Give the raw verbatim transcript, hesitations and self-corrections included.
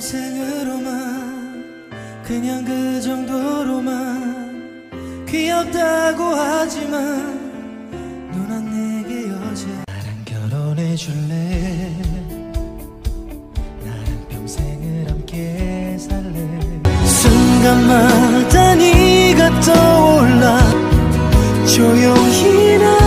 평생으로만 그냥 그 정도로만 귀엽다고 하지만 누난 내게 여자. 나랑 결혼해줄래? 나랑 평생을 함께 살래? 순간마다 네가 떠올라 조용히 나